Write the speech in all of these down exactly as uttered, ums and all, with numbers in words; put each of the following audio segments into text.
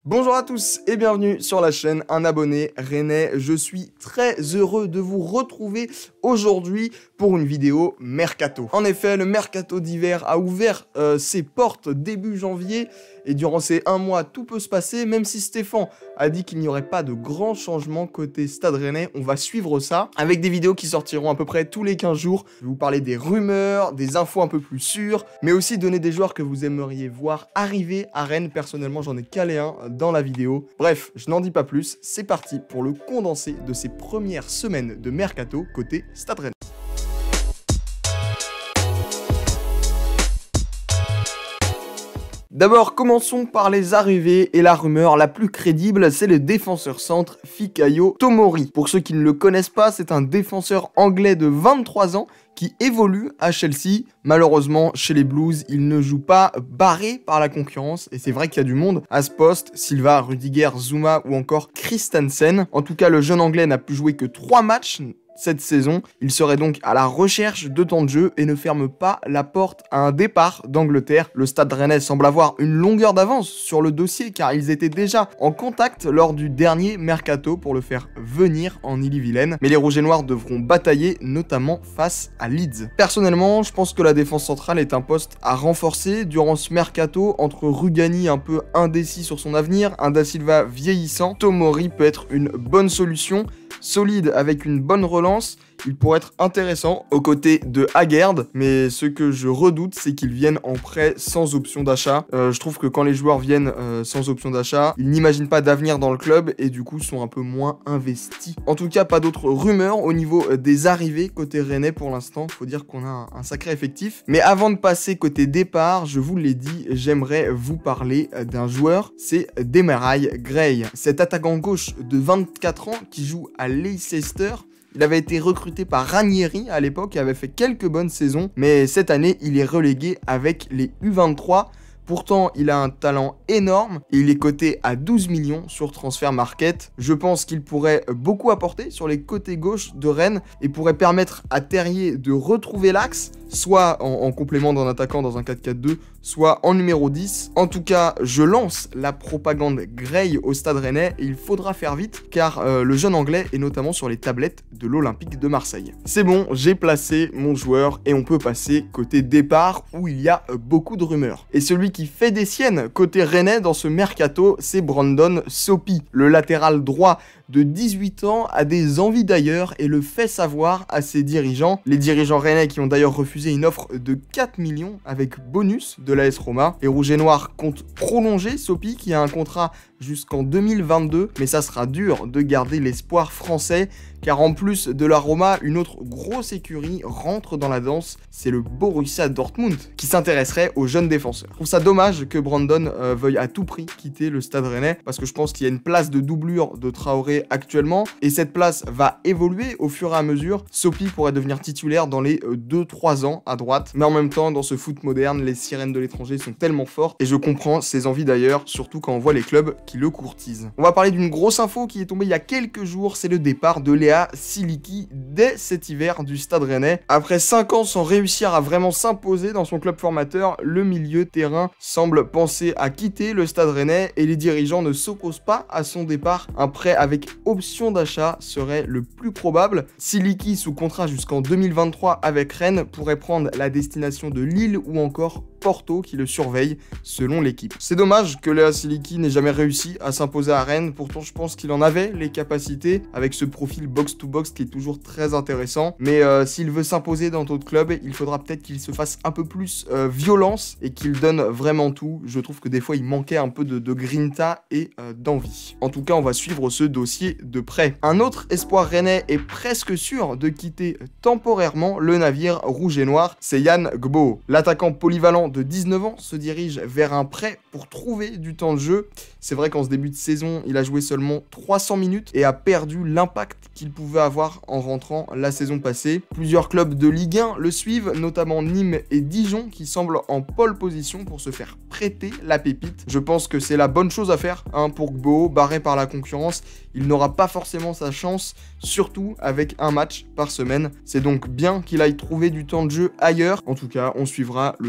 Bonjour à tous et bienvenue sur la chaîne Un abonné rennais. Je suis très heureux de vous retrouver aujourd'hui pour une vidéo Mercato. En effet, le Mercato d'hiver a ouvert euh, ses portes début janvier et durant ces un mois, tout peut se passer. Même si Stéphane a dit qu'il n'y aurait pas de grands changements côté Stade Rennais, on va suivre ça avec des vidéos qui sortiront à peu près tous les quinze jours. Je vais vous parler des rumeurs, des infos un peu plus sûres, mais aussi donner des joueurs que vous aimeriez voir arriver à Rennes. Personnellement, j'en ai calé un dans la vidéo. Bref, je n'en dis pas plus, c'est parti pour le condensé de ces premières semaines de Mercato côté Stade Rennais. D'abord, commençons par les arrivées et la rumeur la plus crédible, c'est le défenseur centre Fikayo Tomori. Pour ceux qui ne le connaissent pas, c'est un défenseur anglais de vingt-trois ans qui évolue à Chelsea. Malheureusement, chez les Blues, il ne joue pas, barré par la concurrence, et c'est vrai qu'il y a du monde à ce poste, Silva, Rudiger, Zouma ou encore Christensen. En tout cas, le jeune anglais n'a pu jouer que trois matchs cette saison. Il serait donc à la recherche de temps de jeu et ne ferme pas la porte à un départ d'Angleterre. Le Stade Rennais semble avoir une longueur d'avance sur le dossier car ils étaient déjà en contact lors du dernier Mercato pour le faire venir en Ille-et-Vilaine. Mais les Rouges et Noirs devront batailler notamment face à Leeds. Personnellement, je pense que la défense centrale est un poste à renforcer durant ce Mercato entre Rugani un peu indécis sur son avenir, un Da Silva vieillissant. Tomori peut être une bonne solution. Solide avec une bonne relance, il pourrait être intéressant aux côtés de Haggard, mais ce que je redoute, c'est qu'ils viennent en prêt sans option d'achat. Euh, je trouve que quand les joueurs viennent euh, sans option d'achat, ils n'imaginent pas d'avenir dans le club et du coup sont un peu moins investis. En tout cas, pas d'autres rumeurs au niveau des arrivées côté Rennais pour l'instant. Faut dire qu'on a un, un sacré effectif. Mais avant de passer côté départ, je vous l'ai dit, j'aimerais vous parler d'un joueur, c'est Demarai Gray. Cet attaquant gauche de vingt-quatre ans qui joue à Leicester. Il avait été recruté par Ranieri à l'époque et avait fait quelques bonnes saisons, mais cette année, il est relégué avec les U vingt-trois. Pourtant, il a un talent énorme et il est coté à douze millions sur Transfer Market. Je pense qu'il pourrait beaucoup apporter sur les côtés gauche de Rennes et pourrait permettre à Terrier de retrouver l'axe, soit en, en complément d'un attaquant dans un quatre quatre deux, soit en numéro dix. En tout cas, je lance la propagande Gray au Stade Rennais et il faudra faire vite car euh, le jeune anglais est notamment sur les tablettes de l'Olympique de Marseille. C'est bon, j'ai placé mon joueur et on peut passer côté départ où il y a euh, beaucoup de rumeurs. Et celui qui fait des siennes côté Rennais dans ce Mercato, c'est Brandon Sopi. Le latéral droit de dix-huit ans a des envies d'ailleurs et le fait savoir à ses dirigeants. Les dirigeants rennais qui ont d'ailleurs refusé une offre de quatre millions avec bonus de l'A S Roma. Les Rouges et Noirs comptent prolonger Sopi qui a un contrat jusqu'en deux mille vingt-deux, mais ça sera dur de garder l'espoir français car en plus de la Roma, une autre grosse écurie rentre dans la danse, c'est le Borussia Dortmund qui s'intéresserait aux jeunes défenseurs. Je trouve ça dommage que Brandon euh, veuille à tout prix quitter le Stade Rennais parce que je pense qu'il y a une place de doublure de Traoré actuellement et cette place va évoluer au fur et à mesure. Sopi pourrait devenir titulaire dans les euh, deux trois ans à droite, mais en même temps dans ce foot moderne, les sirènes de l'étranger sont tellement fortes et je comprends ses envies d'ailleurs, surtout quand on voit les clubs qui le courtisent. On va parler d'une grosse info qui est tombée il y a quelques jours, c'est le départ de Léa Siliki dès cet hiver du Stade Rennais. Après cinq ans sans réussir à vraiment s'imposer dans son club formateur, le milieu de terrain semble penser à quitter le Stade Rennais et les dirigeants ne s'opposent pas à son départ. Un prêt avec option d'achat serait le plus probable. Siliki, sous contrat jusqu'en deux mille vingt-trois avec Rennes, pourrait prendre la destination de Lille ou encore Porto qui le surveille selon l'équipe. C'est dommage que Léa Siliki n'ait jamais réussi à s'imposer à Rennes, pourtant je pense qu'il en avait les capacités avec ce profil box-to-box qui est toujours très intéressant, mais euh, s'il veut s'imposer dans d'autres clubs, il faudra peut-être qu'il se fasse un peu plus euh, violence et qu'il donne vraiment tout. Je trouve que des fois il manquait un peu de, de grinta et euh, d'envie. En tout cas, on va suivre ce dossier de près. Un autre espoir rennais est presque sûr de quitter temporairement le navire rouge et noir, c'est Yann Gbo. L'attaquant polyvalent de dix-neuf ans se dirige vers un prêt pour trouver du temps de jeu. C'est vrai qu'en ce début de saison, il a joué seulement trois cents minutes et a perdu l'impact qu'il pouvait avoir en rentrant la saison passée. Plusieurs clubs de Ligue un le suivent, notamment Nîmes et Dijon qui semblent en pole position pour se faire prêter la pépite. Je pense que c'est la bonne chose à faire hein, pour Gbo, barré par la concurrence. Il n'aura pas forcément sa chance, surtout avec un match par semaine. C'est donc bien qu'il aille trouver du temps de jeu ailleurs. En tout cas, on suivra le choix que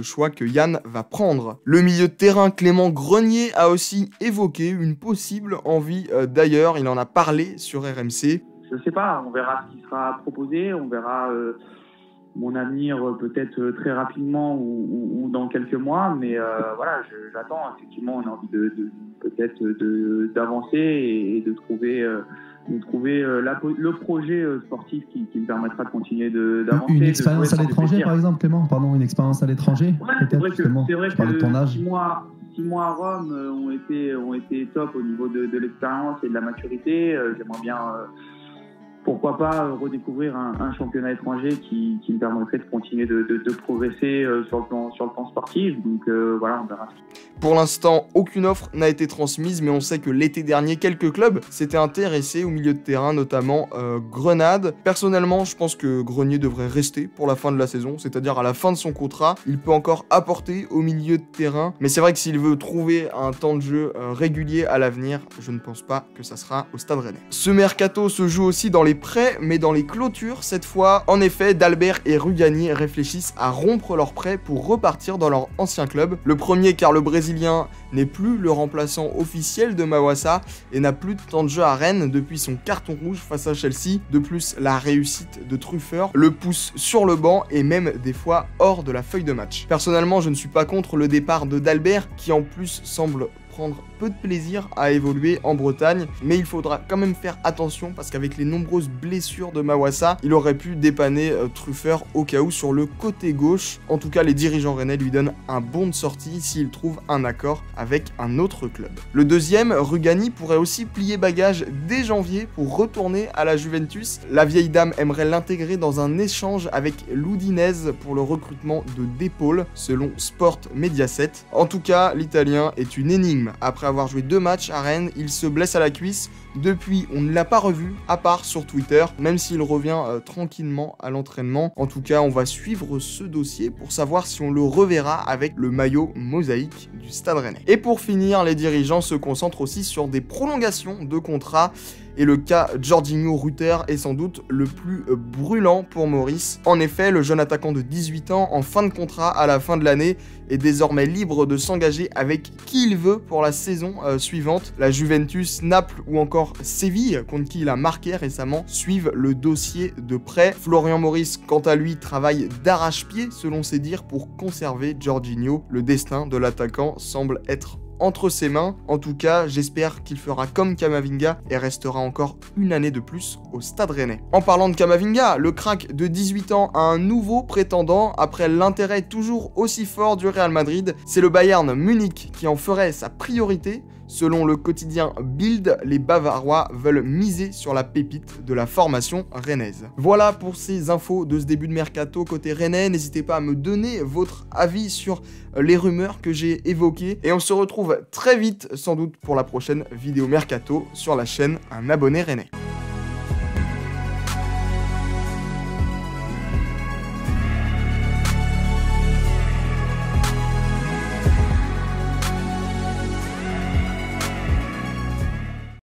Yann va prendre. Le milieu de terrain Clément Grenier a aussi évoqué une possible envie euh, d'ailleurs, il en a parlé sur R M C. Je sais pas, on verra ce qui sera proposé, on verra euh, mon avenir euh, peut-être euh, très rapidement ou, ou, ou dans quelques mois, mais euh, voilà, je, j'attends, effectivement, on a envie de, de peut-être de, d'avancer et de trouver, euh, de trouver euh, la, le projet euh, sportif qui, qui me permettra de continuer de, d'avancer. Une expérience de à l'étranger, par exemple, Clément, pardon, une expérience à l'étranger, ouais, peut-être, c'est vrai que, justement, c'est vrai je parle de ton âge. Six mois, six mois à Rome euh, ont, été, ont été top au niveau de, de l'expérience et de la maturité. Euh, j'aimerais bien... Euh, pourquoi pas euh, redécouvrir un, un championnat étranger qui, qui me permettrait de continuer de, de, de progresser euh, sur, le plan, sur le plan sportif. Donc euh, voilà, on verra. Pour l'instant, aucune offre n'a été transmise, mais on sait que l'été dernier, quelques clubs s'étaient intéressés au milieu de terrain, notamment euh, Grenade. Personnellement, je pense que Grenier devrait rester pour la fin de la saison, c'est-à-dire à la fin de son contrat. Il peut encore apporter au milieu de terrain, mais c'est vrai que s'il veut trouver un temps de jeu euh, régulier à l'avenir, je ne pense pas que ça sera au Stade Rennais. Ce mercato se joue aussi dans les prêts, mais dans les clôtures cette fois. En effet, Dalbert et Rugani réfléchissent à rompre leurs prêts pour repartir dans leur ancien club. Le premier car le Brésilien n'est plus le remplaçant officiel de Mawassa et n'a plus de temps de jeu à Rennes depuis son carton rouge face à Chelsea. De plus, la réussite de Truffer le pousse sur le banc et même des fois hors de la feuille de match. Personnellement, je ne suis pas contre le départ de Dalbert qui en plus semble prendre peu de plaisir à évoluer en Bretagne, mais il faudra quand même faire attention parce qu'avec les nombreuses blessures de Mawassa, il aurait pu dépanner euh, Truffer au cas où sur le côté gauche. En tout cas, les dirigeants rennais lui donnent un bon de sortie s'il trouve un accord avec un autre club. Le deuxième, Rugani, pourrait aussi plier bagage dès janvier pour retourner à la Juventus. La vieille dame aimerait l'intégrer dans un échange avec l'Udinese pour le recrutement de d'épaule, selon Sport Mediaset. En tout cas, l'Italien est une énigme. Après avoir joué deux matchs à Rennes, il se blesse à la cuisse. Depuis, on ne l'a pas revu, à part sur Twitter, même s'il revient euh, tranquillement à l'entraînement. En tout cas, on va suivre ce dossier pour savoir si on le reverra avec le maillot mosaïque du Stade Rennais. Et pour finir, les dirigeants se concentrent aussi sur des prolongations de contrats. Et le cas Jorginho Rutter est sans doute le plus brûlant pour Maurice. En effet, le jeune attaquant de dix-huit ans, en fin de contrat à la fin de l'année, est désormais libre de s'engager avec qui il veut pour la saison euh, suivante. La Juventus, Naples ou encore Séville, contre qui il a marqué récemment, suivent le dossier de prêt. Florian Maurice, quant à lui, travaille d'arrache-pied, selon ses dires, pour conserver Jorginho. Le destin de l'attaquant semble être entre ses mains. En tout cas, j'espère qu'il fera comme Camavinga et restera encore une année de plus au Stade Rennais. En parlant de Camavinga, le crack de dix-huit ans a un nouveau prétendant après l'intérêt toujours aussi fort du Real Madrid. C'est le Bayern Munich qui en ferait sa priorité. Selon le quotidien Bild, les Bavarois veulent miser sur la pépite de la formation rennaise. Voilà pour ces infos de ce début de mercato côté rennais. N'hésitez pas à me donner votre avis sur les rumeurs que j'ai évoquées. Et on se retrouve très vite, sans doute, pour la prochaine vidéo mercato sur la chaîne Un abonné rennais.